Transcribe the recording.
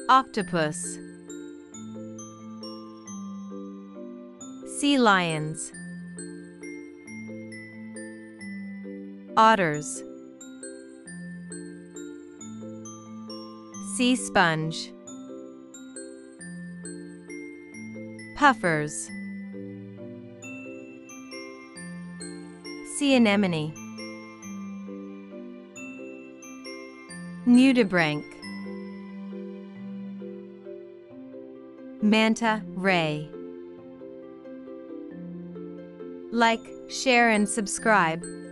octopus, sea lions, otters, sea sponge, puffers, sea anemone, nudibranch, manta ray. Like, share and subscribe.